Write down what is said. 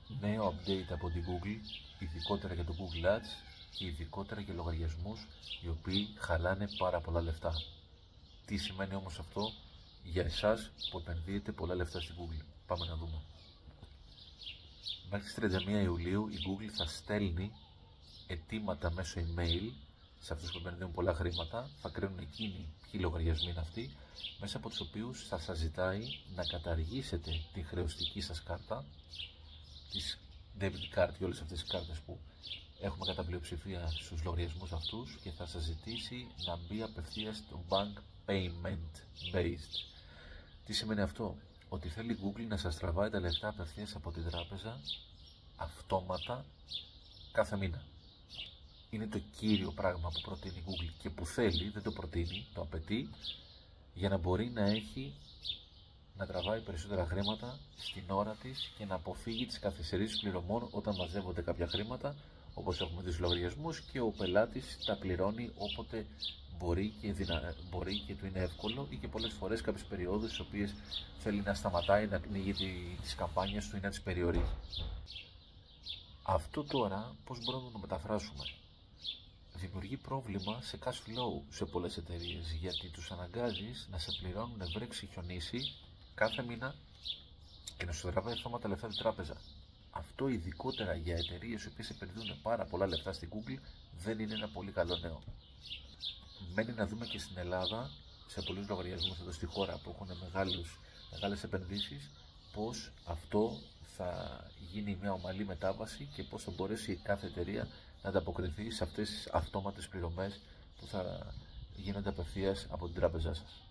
Νέο update από την Google, ειδικότερα για το Google Ads και ειδικότερα για λογαριασμούς οι οποίοι χαλάνε πάρα πολλά λεφτά. Τι σημαίνει όμως αυτό για εσάς που επενδύετε πολλά λεφτά στην Google? Πάμε να δούμε. Μέχρι τις 31 Ιουλίου η Google θα στέλνει αιτήματα μέσω email σε αυτούς που επενδύουν πολλά χρήματα, θα κρίνουν εκείνοι ποιοι λογαριασμοί είναι αυτοί, μέσα από τους οποίους θα σας ζητάει να καταργήσετε τη χρεωστική σας κάρτα, της debit card και όλες αυτές τις κάρτες που έχουμε κατά πλειοψηφία στους λογαριασμούς αυτούς, και θα σας ζητήσει να μπει απευθείας στο bank payment based. Τι σημαίνει αυτό? Ότι θέλει η Google να σας τραβάει τα λεφτά απευθείας από την τράπεζα αυτόματα κάθε μήνα. Είναι το κύριο πράγμα που προτείνει η Google και που θέλει, δεν το προτείνει, το απαιτεί, για να μπορεί να τραβάει περισσότερα χρήματα στην ώρα της και να αποφύγει τις καθυστερήσεις πληρωμών όταν μαζεύονται κάποια χρήματα, όπως έχουμε τους λογαριασμούς, και ο πελάτης τα πληρώνει όποτε μπορεί και του είναι εύκολο, ή και πολλές φορές κάποιες περιόδους στις οποίες θέλει να σταματάει να ανοίγει τις καμπάνιες του ή να τις περιορίζει. Αυτό τώρα πώς μπορούμε να το μεταφράσουμε? Δημιουργεί πρόβλημα σε cash flow σε πολλές εταιρείες, γιατί τους αναγκάζεις να σε πληρώνουν βρέξει χιονίσει κάθε μήνα και να σου τραβάει αυτόματα λεφτά την τράπεζα. Αυτό ειδικότερα για εταιρείες οι οποίες επενδύουν πάρα πολλά λεφτά στην Google δεν είναι ένα πολύ καλό νέο. Μένει να δούμε και στην Ελλάδα, σε πολλούς λογαριασμούς εδώ στη χώρα που έχουν μεγάλες επενδύσεις, πώς αυτό θα γίνει μια ομαλή μετάβαση και πώς θα μπορέσει κάθε εταιρεία να ανταποκριθεί σε αυτές τις αυτόματες πληρωμές που θα γίνονται απευθείας από την τράπεζά σας.